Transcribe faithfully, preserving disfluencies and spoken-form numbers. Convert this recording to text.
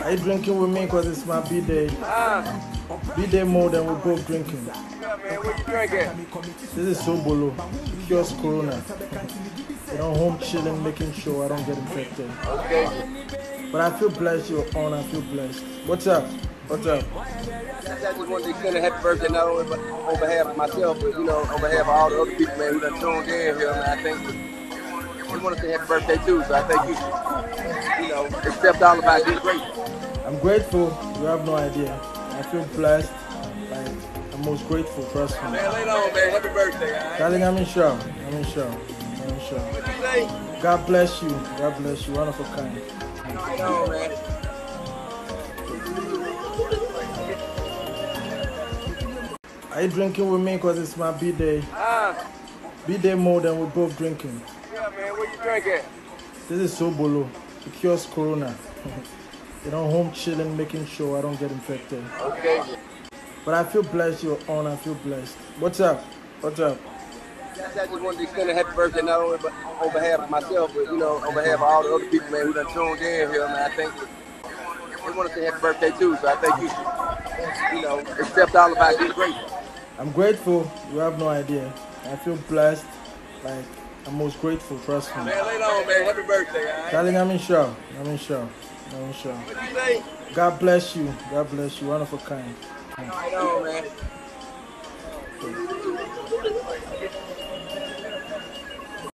Are you drinking with me? Because it's my B-day. Ah, B-day mode and we're both drinking. yeah, man, what you drinking? This is Sobolo, pure Corona. You know, home chilling, making sure I don't get infected. Okay. But I feel blessed you're on, I feel blessed. What's up? What's up? I just wanted to extend a happy birthday not only on behalf of myself, but you know, on behalf of all the other people, man, who done tuned in here, man. I think we want to say happy birthday too, so I think you should, you know, accept all about this great. I'm grateful. You have no idea. I feel blessed. Like, I'm most grateful, trust me. Man, later on, man, happy birthday, all right? Darling, I'm in show. I'm in show. I'm in show. What you say? God bless you. God bless you. One of a kind. Later on, man. Are you drinking with me? Because it's my B-day. Ah, B-day mode and we're both drinking. yeah, man, what you drinking? This is Sobolo, pure Corona. You know, home chilling, making sure I don't get infected. Okay. But I feel blessed you're on, I feel blessed. What's up? What's up? I just wanted to extend a happy birthday not only on behalf of myself, but you know, on behalf of all the other people, man, who done tuned in here, man. I think we want to say happy birthday too, so I think you should, you know, accept all about this great. I'm grateful. You have no idea. I feel blessed. Like, I'm most grateful, trust me. Man, later on, man. Happy birthday, all right? Darling, I'm in show. I'm in show. I'm in show. What you say? God bless you. God bless you. One of a kind. Later on, man.